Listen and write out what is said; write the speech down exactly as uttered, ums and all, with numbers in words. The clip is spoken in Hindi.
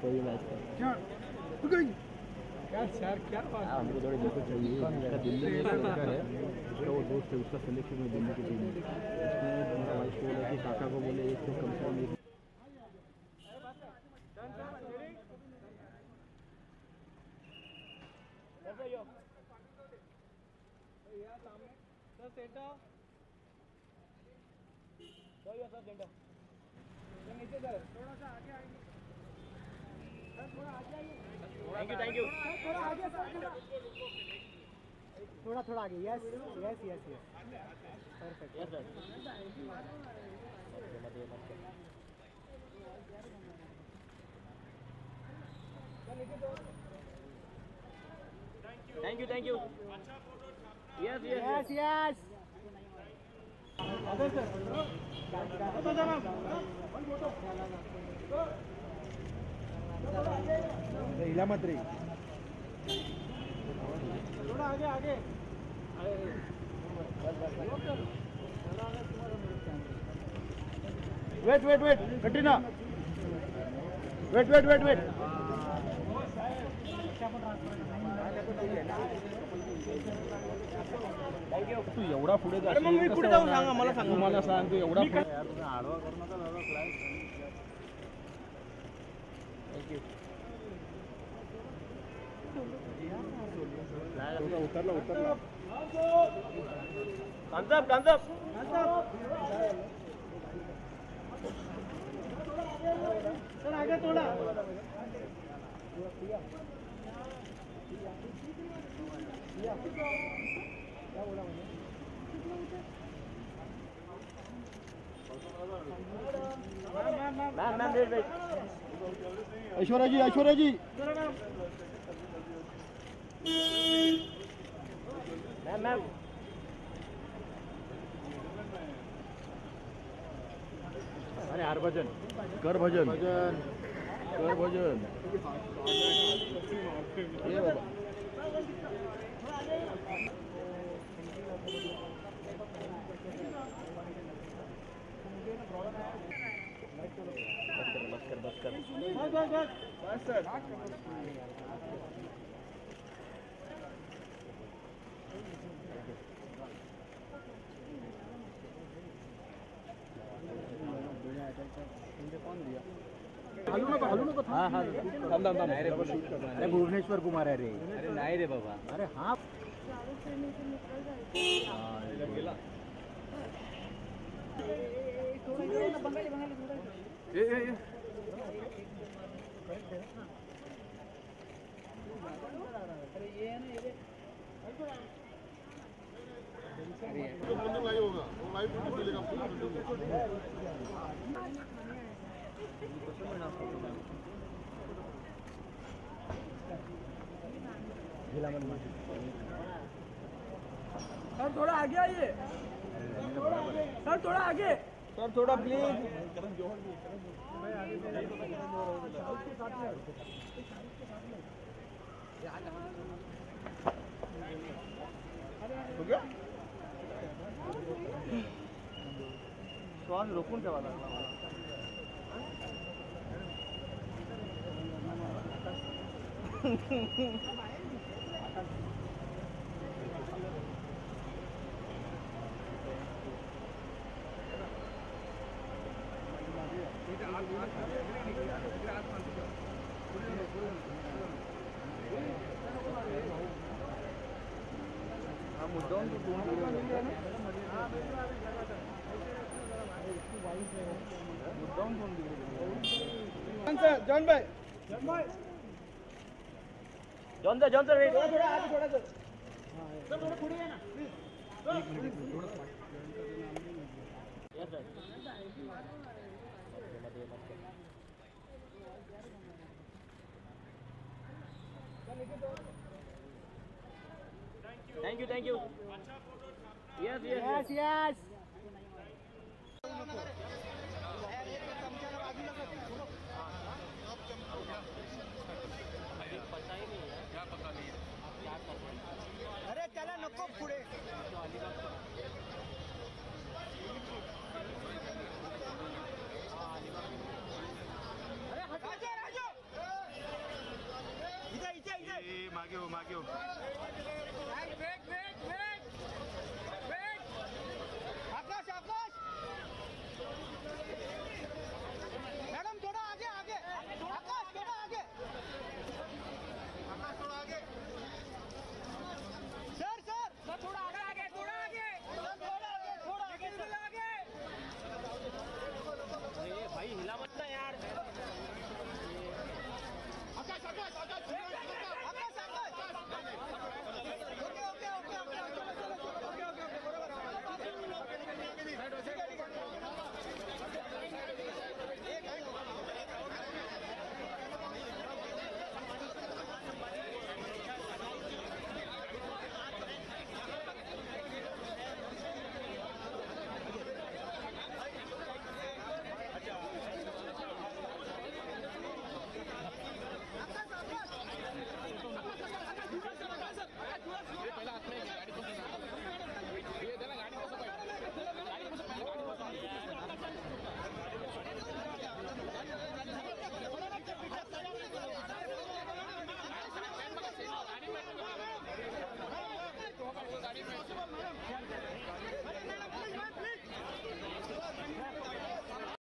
तो ये मैच का क्या क्या यार क्या बात है। हमको थोड़ी जगह चाहिए। उसका दिल्ली में एक लड़का है, उसका वो दोस्त है, उसका सिलेक्शन में दिल्ली की टीम में। उसने मेरा वाइस बोला कि काका को बोले एक तो कम से कम एक थोड़ा सा आगे आएंगे सर, थोड़ा आगे आइए। थैंक यू थैंक यू थोड़ा आगे सर, थोड़ा थोड़ा आगे। Yes yes yes yes perfect yes sir. Thank you thank you yes yes yes other sir हिला मत रे। थोड़ा आगे आगे wait wait wait Katrina wait wait wait wait तू एवढा पुढे जा। मग मी पुढे जाऊन सांगा मला सांग मला सांग तू एवढा पुढे यार तुम्ही आडवा करू नका दादा फ्लाइट। थँक्यू उतरला उतरला कांजप कांजप सर आगे थोड़ा क्या बोला मैंने ma'am ma'am wait wait Aishwarya ji Aishwarya ji ma'am ma'am अरे हर भजन कर भजन भजन कर भजन ये बाबा बस कर बस कर बस कर कौन दिया हालू नको हालू नको हाँ हाँ थांब थांब नाही रे अरे भुवनेश्वर कुमार आहे रे। अरे नाही रे बाबा अरे हाँ ए ए तो बंद लाइव होगा वो लाइव नहीं मिलेगा सर थोड़ा आगे आइए सर, थोड़ा आगे सर थोड़ा प्लीज। हो गया श्वास रोखून ठेवा लागला मुद्दाम तो मुद्दाम फोन दिले जॉन भाई जॉन भाई John sir John sir wait थोड़ा आगे थोड़ा सर सर थोड़ा पुढे या ना प्लीज एक मिनिट थोड़ा yes sir thank you thank you yes yes yes अरे त्याला नको